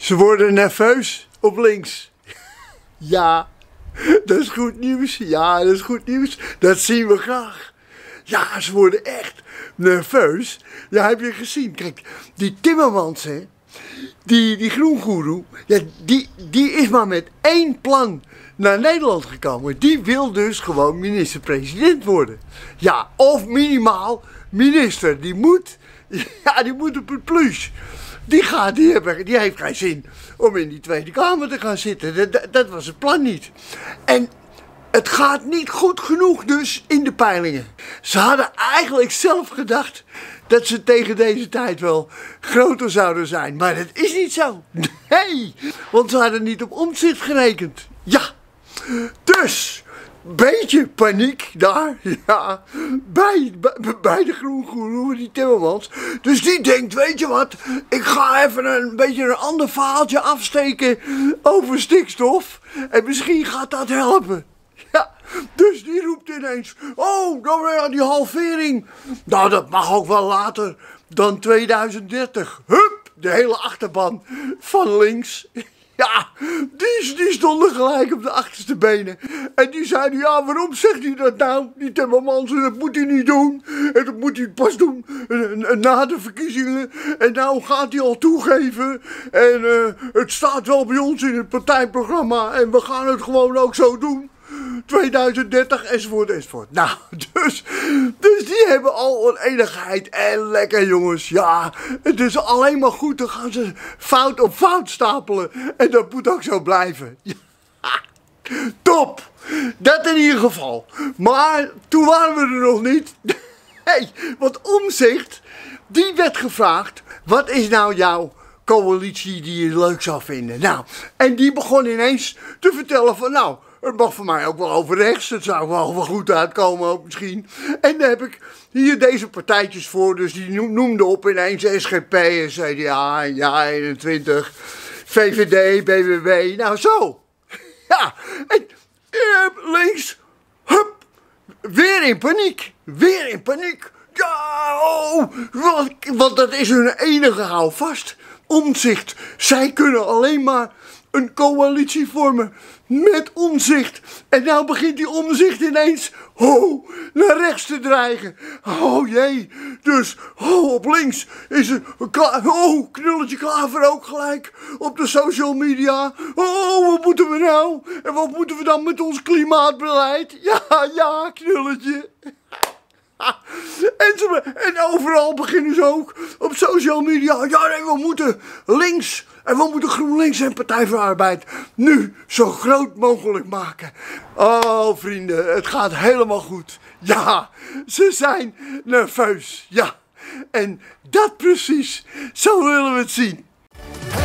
Ze worden nerveus op links. Ja, dat is goed nieuws. Ja, dat is goed nieuws. Dat zien we graag. Ja, ze worden echt nerveus. Ja, heb je gezien. Kijk, die Timmermans, hè. Die groengoeroe, ja, die is maar met één plan naar Nederland gekomen. Die wil dus gewoon minister-president worden. Ja, of minimaal minister. Die moet op het plus. Die heeft geen zin om in die Tweede Kamer te gaan zitten. Dat was het plan niet. En het gaat niet goed genoeg dus in de peilingen. Ze hadden eigenlijk zelf gedacht dat ze tegen deze tijd wel groter zouden zijn. Maar dat is niet zo. Nee, want ze hadden niet op Omtzigt gerekend. Ja, dus beetje paniek daar, ja, bij de groengoeroe, die Timmermans. Dus die denkt, weet je wat, ik ga even een beetje een ander verhaaltje afsteken over stikstof. En misschien gaat dat helpen. Ja, dus die roept ineens, oh, dan weer die halvering. Nou, dat mag ook wel later dan 2030. Hup, de hele achterban van links. Ja, die stonden gelijk op de achterste benen. En die zeiden, ja, waarom zegt hij dat nou? Die Timmermans, dat moet hij niet doen. En dat moet hij pas doen na de verkiezingen. En nou gaat hij al toegeven. En het staat wel bij ons in het partijprogramma. En we gaan het gewoon ook zo doen. 2030 enzovoort enzovoort. Nou, dus die hebben al oneenigheid. En lekker jongens, ja, het is alleen maar goed. Dan gaan ze fout op fout stapelen. En dat moet ook zo blijven. Ja, top, dat in ieder geval. Maar toen waren we er nog niet. Nee, want Omtzigt, die werd gevraagd, wat is nou jouw coalitie die je leuk zou vinden? Nou, en die begon ineens te vertellen van, nou, het mag voor mij ook wel over rechts. Het zou wel goed uitkomen ook misschien. En daar heb ik hier deze partijtjes voor. Dus die noemde op ineens SGP en CDA en Ja21, VVD, BBB. Nou zo. Ja. En links. Hup. Weer in paniek. Weer in paniek. Ja, oh, want dat is hun enige houvast. Omtzigt. Zij kunnen alleen maar een coalitie vormen met Omtzigt. En nou begint die Omtzigt ineens naar rechts te dreigen. Oh jee. Dus op links is het Knulletje Klaver ook gelijk op de social media. Oh, wat moeten we nou? En wat moeten we dan met ons klimaatbeleid? Ja, Knulletje. En overal beginnen ze ook op social media. Ja, nee, we moeten links. En we moeten GroenLinks en Partij voor de Arbeid nu zo groot mogelijk maken. Oh vrienden, het gaat helemaal goed. Ja, ze zijn nerveus. Ja, en dat precies, zo willen we het zien.